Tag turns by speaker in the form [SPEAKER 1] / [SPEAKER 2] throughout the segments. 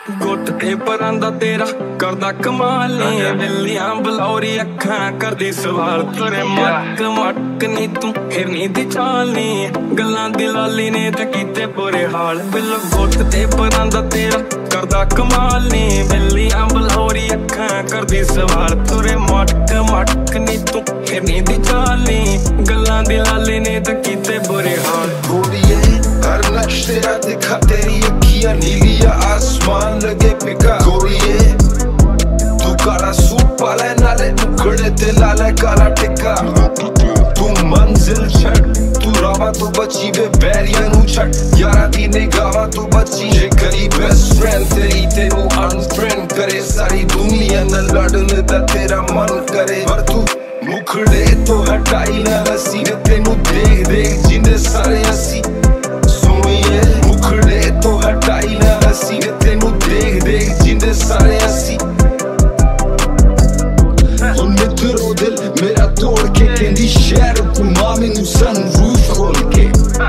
[SPEAKER 1] गुट ते परांदा तेरा करदा कमाल नी बिल्लियां बलौरी अखां करदी सवाल तेरे मटक मटक नी तू हिरनी दी चाल नी गल्लां दी लाली ने ते कीते बुरे हाल बिल गुट ते परांदा तेरा करदा कमाल नी बिल्लियां बलौरी अखां करदी सवाल तेरे मटक मटक नी तू हिरनी दी चाल नी गल्लां दी लाली ने ते कीते बुरे हाल
[SPEAKER 2] हर नक्श तेरा दिखा तेरी अखियां नीलिया आसमान लगे फिका गोरिए तू काला सूट पाले नाले मुखड़े ते लाले काला टिक्का तू मंजिल छड़ तू रावा तो बची वे बैरिया नू छड़ यारा दी निगावा तो बची जे करी बेस्ट फ्रेंड तेरी तेनू अनफ्रेंड करे सारी दुनिया न लड़न दा तेरा मन करे पर तू मुखड़े तो हटाई ना रसी तेनू देख देख जिंदे सारे हसी मुखड़े तो हटाई ना हसी तेनू देख देख जिंदे सारे हसी मित्रो दिल मेरा तोड़ के कहंदी शहर घुमा मैनू सनरूफ खोल के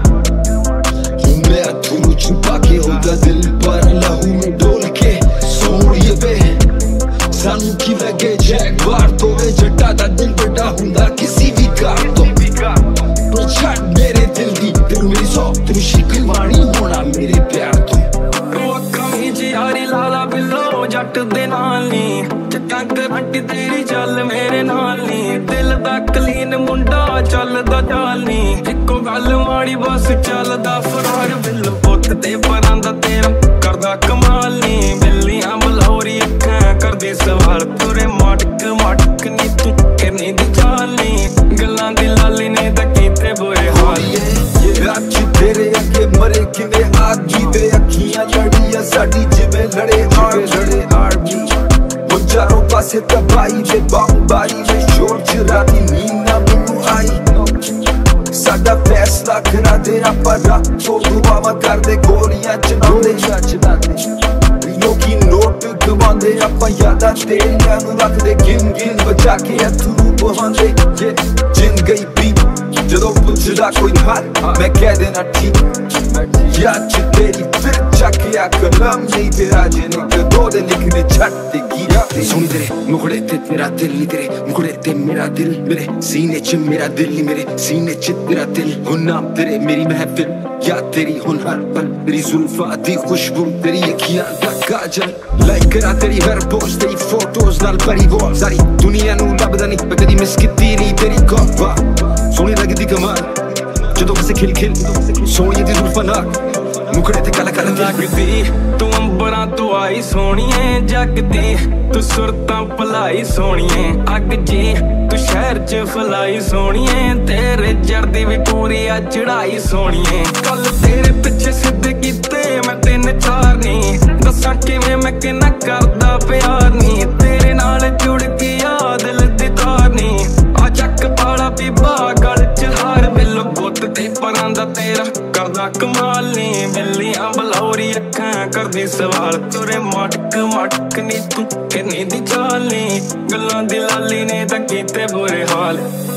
[SPEAKER 2] मैं अथरू छुपा के होंदा दिल पर लहू में डोल के सोनिए वे सानू की लगे जैगवार तो वे जट्टा दा दिल बड़ा हुंदा किसी भी कार तो पर छड़ मेरे दिल दी तेरू मेरी सौ तेरू शिकल वाणी होना मेरे प्यार तो
[SPEAKER 1] अखां च यारी लाला बिल्लो जट दे नाल नी चक्कां करंट तेरी चल मेरे नाल नी दिल दा कलीन मुंडा चलदा चाल नी इक्को गल माड़ी बस चलदा फरार बिल्लो पुत्त ते परांदा तेरा करदा कमाल नी बिल्लियां बलौरी अखां करदी सवाल तुरे मटक मटक नी तू हिरनी दी चाल नी गल्लां दी लाली ने तां कीते बुरे हाल
[SPEAKER 2] रात तेरे अगे मरे किने आगी दे अखियां लड़ियां साडी जिवें लड़े आर्मी वो चारों पासे तबाही दे बमबारी में शोर च राती नींद ना मैनू आई साडा फैसला करा तेरा परा तो दुआवां करदे गोलियां चलांदे लोकी नोट गवांदे आपां यादां तेरियां नू रखदे गिन गिन बचा के अथरू बहांदे जिंद गई बीत जदों पुछदा कोई हाल मैं कह देना ठीक याद च तेरी फिर चकिया कलम नहीं तेरा जिन्हें कदों दे लिखने छट ते गीत सुन तेरे मुखड़े ते तेरा दिल नहीं तेरे मुखड़े ते मेरा दिल मेरे सीने च मेरा दिल नहीं मेरे सीने च तेरा दिल हो नाम तेरे मेरी महफिल याद तेरी हुन हर पल तेरी जुल्फां दी खुशबू तेरी अखियां दा काजल लाइक करा तेरी हर पोस्ट तेरी फोटोज नाल भरी वॉल सारी दुनिया नू लभदा नहीं मैं कदी मिस कीती नहीं तेरी गप्पा सोहनी लगदी कमाल जदों किसे खिल खिल सोहनी दी जुल्फां नाल मुखड़े ते काला काला
[SPEAKER 1] लगदी तू अंबरां तो आई सोहणीए जगदी तू सुरतां भलाई सोहणीए अग जी तू शहर च फलाई सोहणीए तेरे जरदी भी पूरी आ चढ़ाई सोहणीए कल तेरे पिछे सिद्ध कीते मैं तिन चार नी दस्सां किवें मैं किन्ना करदा प्यार नी तेरे नाल जुड़ के आ दिल दी तार नी आ चक पाला पीपा गल च हार बिल्लो गुट ते परांदा तेरा करदा कमाल नी बिल्लियां बलौरी अखां करदी सवाल तुरे मटक मटक नी तू हिरनी दी चाल नी गल्लां दी लाली ने तां कीते बुरे हाल।